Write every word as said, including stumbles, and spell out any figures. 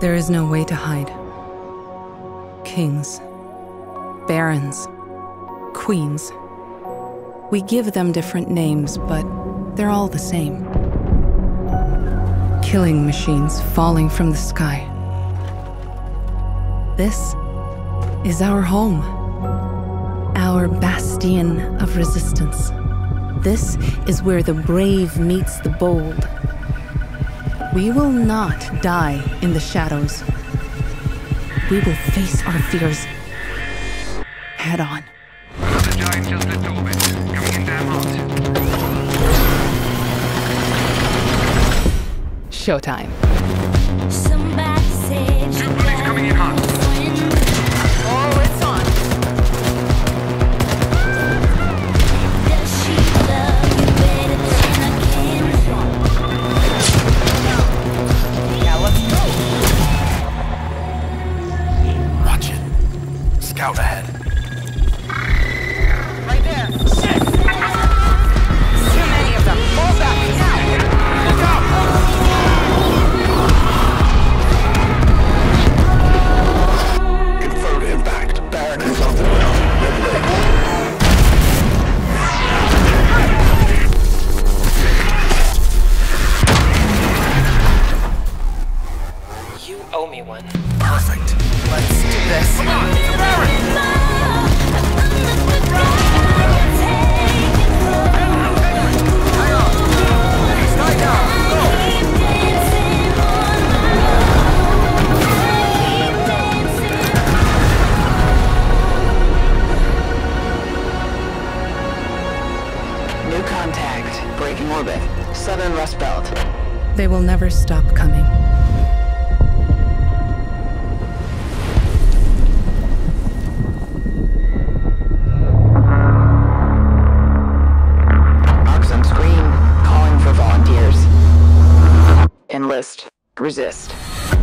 There is no way to hide. Kings, barons, queens. We give them different names, but they're all the same. Killing machines falling from the sky. This is our home. Our bastion of resistance. This is where the brave meets the bold. We will not die in the shadows. We will face our fears head on. The giant just left orbit, coming in damn hot. Showtime. Somebody said Two bullets coming in hot. Oh, it's on. Does she love you better than I can? Yeah, let's go. Watch it. Scout ahead. Right there. Shit! Too many of them. Fall back now. Look out! Confirmed impact. Baron is on the ground. You owe me one. Perfect. Let's do this. Come on, it's a Baron! New contact. Breaking orbit. Southern Rust Belt. They will never stop coming. Oxen scream. Calling for volunteers. Enlist. Resist.